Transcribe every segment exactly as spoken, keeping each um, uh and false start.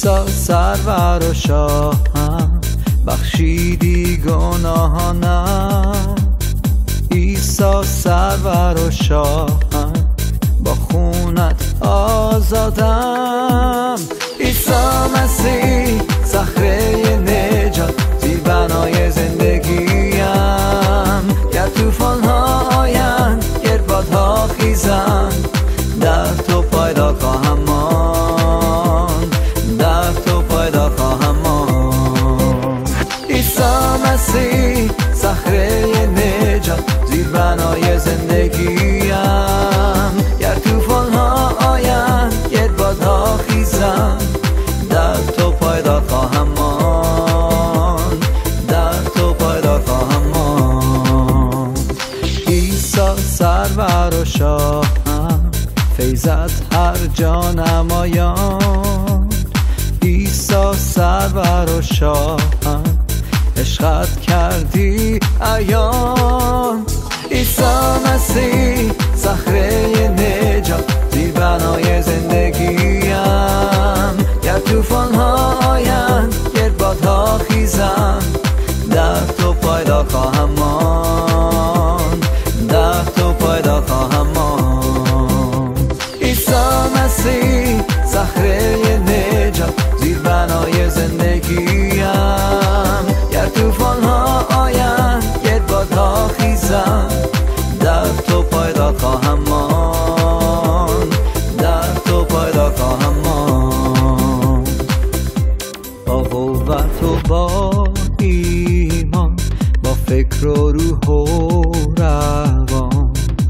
عیسی سرور و شاهم، بخشیدی گناهانم. عیسی سرور و شاهم، با خونت آزادم. عیسی مسیح صخره نجات، زیربنای زندگیم. گر طوفان ها آیند، گر بادها خیزند، در تو پایدار خواهم ماند، در تو پایدار خواهم ماند. عیسی مسیح صخره نجات، زیربنای زندگیم. گر طوفان ها آیند، گر بادها خیزند، در تو پایدار خواهم ماند، در تو پایدار خواهم ماند. عیسی سرور و شاهم، فیضت هر جا نمایان. عیسی سرور و شاهم، عشقت کردی عیان. عیسی مسیح صخره نجات، زیربنای زندگیم. گر طوفان ها آیند، گر بادها خیزند، در تو پایدار خواهم ماند، در تو پایدار خواهم ماند. عیسی مسیح صخره نجات، زیربنای زندگیم. گر طوفان ها آیند، گر بادها خیزند، در تو پایدار خواهم ماند، در تو پایدار خواهم ماند. با قوت و با ایمان، با فکر و روح و روان،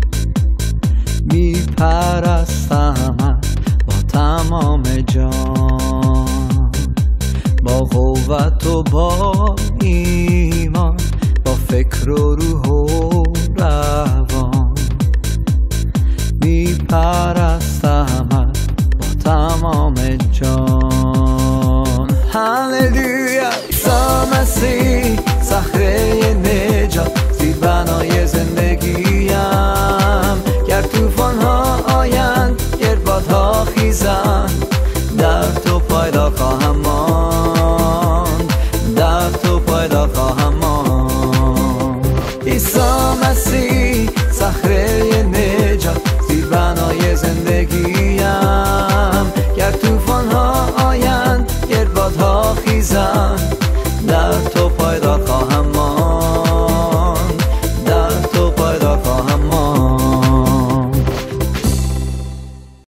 میپرستمت با تمام جان. با قوت و با ایمان، با فکر و روح و روان، میپرستمت با تمام جان. هللویا. عیسی مسیح صخره نجات، زیربنای زندگیم. گر طوفان ها آیند، گر بادها خیزند، در تو پایدار خواهم ماند، در تو پایدار خواهم ماند. عیسی مسیح صخره نجات، زیربنای زندگیم. گر طوفان ها آیند، گر بادها خیزند، در تو